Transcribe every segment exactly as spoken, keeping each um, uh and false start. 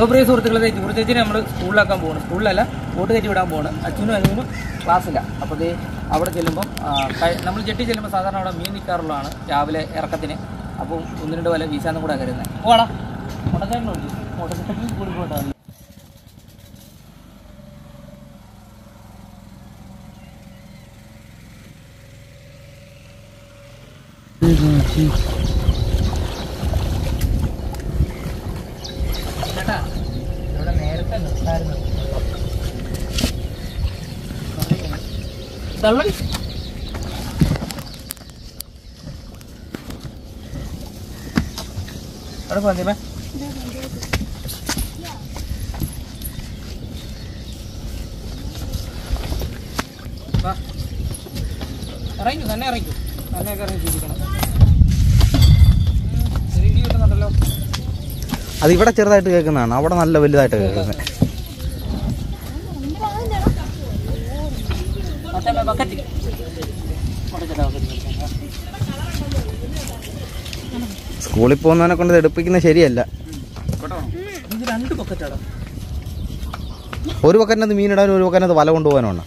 അപ്പോൾ പ്രിയ സുഹൃത്തുക്കളെ, ജൂറി ചേച്ചിനെ നമ്മൾ സ്കൂളിലാക്കാൻ പോകണം. സ്കൂളിലല്ല, ബോട്ട് കയറ്റി വിടാൻ പോകണം. അച്ഛനും അനുവിനും ക്ലാസ്സില്ല. അപ്പോൾ ഇത് അവിടെ ചെല്ലുമ്പം നമ്മൾ ജെട്ടി ചെല്ലുമ്പോൾ സാധാരണ അവിടെ മീൻ നിൽക്കാറുള്ളതാണ് രാവിലെ ഇറക്കത്തിന്. അപ്പോൾ ഒന്ന് രണ്ട് വല വീശാന്നും കൂടെ കരുതുന്നത്. പോടാ മുടക്കാനുണ്ട് മുടക്കി കൂടി പോയിട്ടാണ്. ചേട്ടാ ഇവിടെ നേരത്തെ നിർത്തായിരുന്നു. തള്ളി അവിടെ പോന്നേ ഇറങ്ങി തന്നെ ഇറങ്ങിക്കും തന്നെയൊക്കെ ഇറങ്ങി ജീവിക്കണം. റീഡിയോ കിട്ടുന്നുണ്ടല്ലോ. അത് ഇവിടെ ചെറുതായിട്ട് കേൾക്കുന്നതാണ്, അവിടെ നല്ല വലുതായിട്ട് കേൾക്കുന്നത്. സ്കൂളിൽ പോകുന്നവനെ കൊണ്ട് എടുപ്പിക്കുന്നത് ശരിയല്ല. രണ്ട് ബക്കറ്റാണ്. ഒരു ബക്കറ്റിനകത്ത് മീനിടാനും ഒരു ബക്കറ്റിനകത്ത് വല കൊണ്ടുപോകാനാണ്.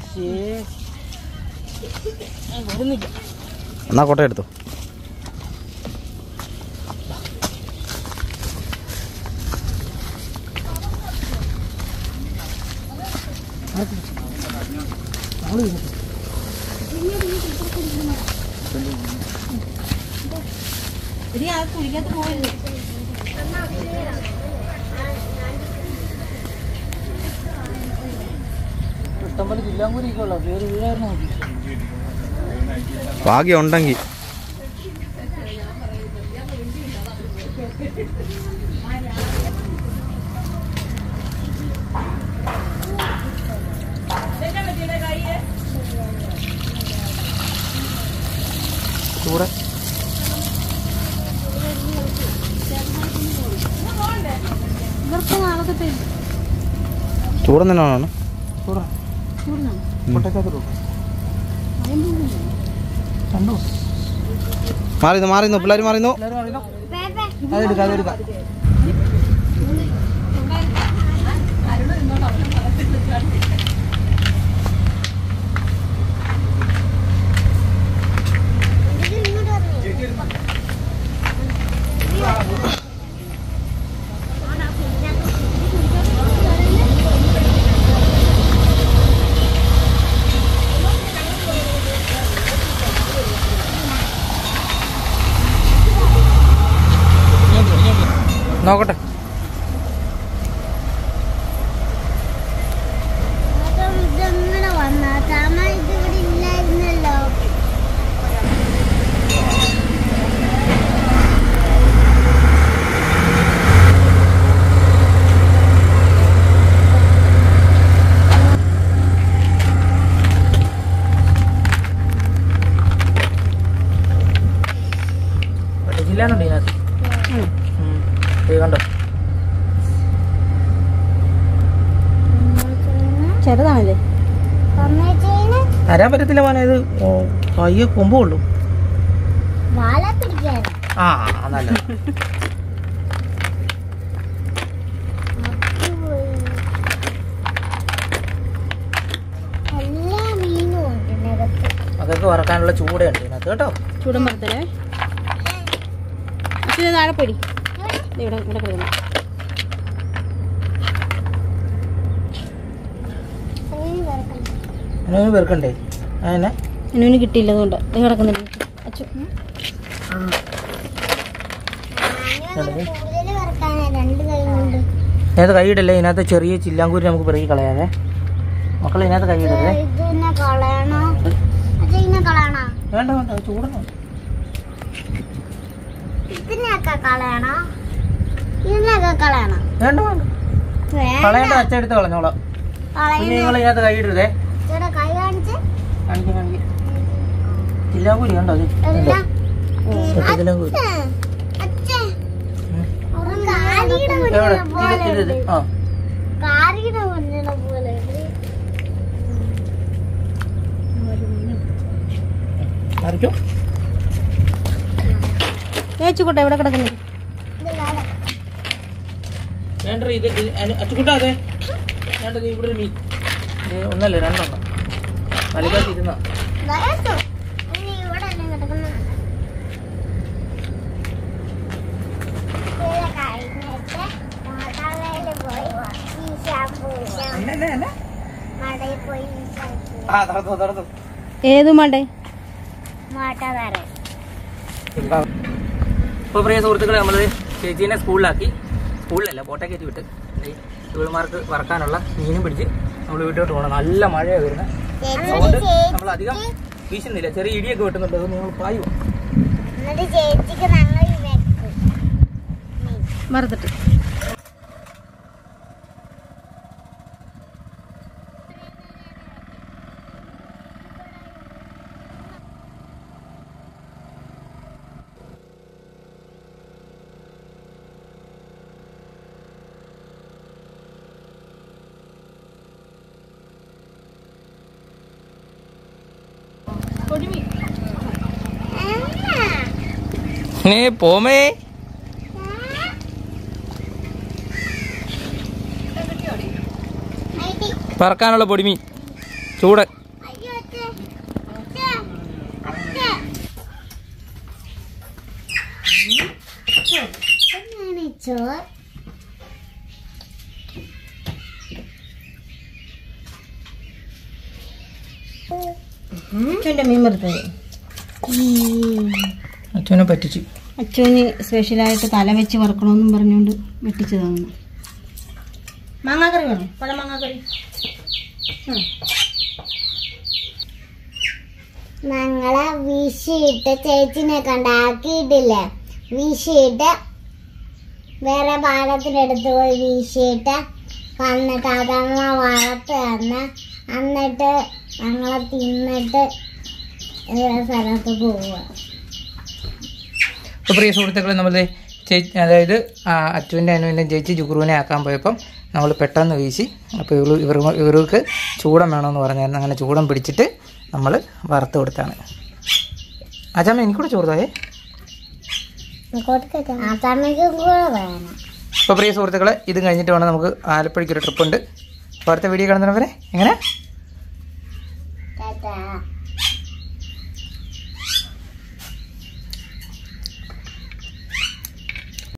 എന്നാ കോട്ട എടുത്തു. ഇഷ്ടംപോലെ ജില്ലാങ്കൂരിക്കുള്ള പേര് വീഴായിരുന്നു. ഭാഗ്യം ഉണ്ടെങ്കിൽ ചൂട് ചൂടൻ തന്നെയാണ്. മാറിന്നു മാറിന്നു പിള്ളേർ മാറിന്നു. അതെടുക്കാം അതെടുക്കാം. നോക്കട്ടെ. ജില്ലാനുണ്ട് ഇതിനകത്ത്. കണ്ടോ ചെറുതാണല്ലേ, തരാൻ പറ്റത്തില്ല മോനെ. ഇത് കയ്യ കൊമ്പ് കൊള്ളും. ആ നല്ല അതൊക്കെ വറക്കാനുള്ള ചൂടുണ്ട് ഇതിനകത്ത് കേട്ടോ. ചൂടൻ വറുത്തല്ലേ താഴെ പൊടി ഇവിടെ ഇവിടെ കിടക്കുന്നു. അനുവിന് പെറുക്കണ്ടേ? അങ്ങനെ അനുവിന് കിട്ടിയില്ല, അതുകൊണ്ട് കിടക്കുന്നില്ല. ഇതിനകത്ത് കൈയിടല്ലേ. ഇതിനകത്ത് ചെറിയ ചില്ലാങ്കൂരി നമുക്ക് പിറകി കളയാതെ. മക്കളെ ഇതിനകത്ത് കൈയിടല്ലേ. വേണ്ട വേണ്ട ചൂടണം. വേണ്ട വേണ്ട കളയേണ്ട. അച്ചെടുത്ത് കളഞ്ഞോളാം. പിന്നെ നിങ്ങൾ ഇതിനകത്ത് കൈയിടരുതേ. കാണിക്ക കാണിക്ക ചില്ലാങ്കൂരി കണ്ടോ? അത് ചില്ലാങ്കൂരി ഏച്ചുകൂട്ടെ എവിടെ കിടക്കുന്നു? വേണ്ട ഇത് അച്ചുകൂട്ടാതെ വേണ്ടത് ഇവിടെ ഒരു മീൻ ഒന്നല്ലേ രണ്ടെണ്ണം മലക്കാട്ട് ഇരുന്ന ഏത് മണ്ടേ? ഇപ്പോൾ പ്രിയ സുഹൃത്തുക്കളെ നമ്മൾ ചേച്ചീനെ സ്കൂളിലാക്കി, സ്കൂളിലല്ല ബോട്ടെ കയറ്റി വിട്ട് ഇവൾമാർക്ക് വറക്കാനുള്ള മീനും പിടിച്ച് നമ്മൾ വീട്ടിലോട്ട് പോകണം. നല്ല മഴയാണ് വരുന്നത്, അതുകൊണ്ട് നമ്മൾ അധികം വീശുന്നില്ല. ചെറിയ ഇടിയൊക്കെ വെട്ടുന്നുണ്ട്, അത് നിങ്ങൾ പായുമോ? മറത്തിട്ട് പോമേ പറക്കാനുള്ള പൊടിമീൻ ചൂട്. അച്ഛൻ്റെ മീൻ വറുത്തത് അച്ഛനെ പറ്റിച്ചു. അച്ഛന് സ്പെഷ്യലായിട്ട് തല വെച്ച് വറക്കണമെന്നും പറഞ്ഞുകൊണ്ട് വെട്ടിച്ചതാണ്. മാങ്ങാക്കറി വേണം, പഴ മാങ്ങാക്കറി. ഞങ്ങളെ വീശിയിട്ട് ചേച്ചിനെ കണ്ടാക്കിയിട്ടില്ലേ, വീശിയിട്ട് വേറെ പാകത്തിനെടുത്ത് പോയി വീശിയിട്ട് വന്നിട്ട് അതങ്ങ വളർത്ത് തന്ന് എന്നിട്ട് ഞങ്ങളെ തിന്നിട്ട് സ്ഥലത്ത് പോവുക. അപ്പോൾ പ്രിയ സുഹൃത്തുക്കളെ, നമ്മൾ ചേച്ചി അതായത് അച്ചുവിൻ്റെ അനുവിൻ്റെ ചേച്ചി ജുഗ്രുവിനെ ആക്കാൻ പോയപ്പം നമ്മൾ പെട്ടെന്ന് വീശി. അപ്പോൾ ഇവർ ഇവർ ഇവർക്ക് ചൂടം വേണമെന്ന് പറഞ്ഞായിരുന്നു. അങ്ങനെ ചൂടം പിടിച്ചിട്ട് നമ്മൾ വറുത്ത് കൊടുത്താണ്. അച്ഛമ്മ എനിക്കൂടെ ചോറുതായേ. അപ്പോൾ പ്രിയ സുഹൃത്തുക്കളെ, ഇത് കഴിഞ്ഞിട്ട് വേണം നമുക്ക് ആലപ്പുഴയ്ക്കൊരു ട്രിപ്പുണ്ട്. അപ്പോൾ അടുത്ത വീഡിയോ കാണുന്നവരെ എങ്ങനെ?